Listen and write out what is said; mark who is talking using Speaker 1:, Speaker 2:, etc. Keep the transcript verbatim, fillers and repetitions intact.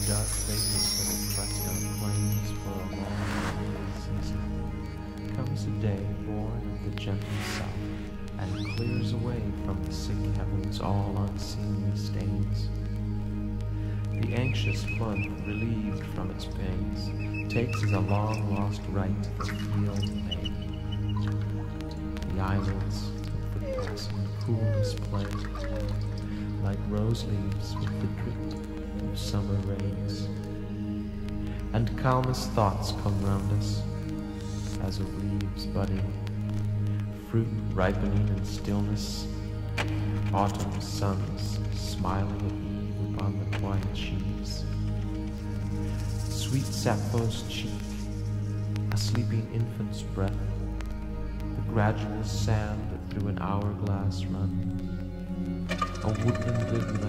Speaker 1: dark vapors that have pressed our plains for a long holiday season, comes a day born of the gentle south, and clears away from the sick heavens all unseemly stains. The anxious month, relieved from its pains, takes as a long-lost right the field May. The eyelids with the passing coolness play, like rose leaves with the drip of summer rains. And calmest thoughts come round us, as of leaves budding, fruit ripening in stillness, autumn suns smiling at eve upon the quiet sheaves. Sweet Sappho's cheek, a sleeping infant's breath, the gradual sand that through an hourglass run, a woodland rivulet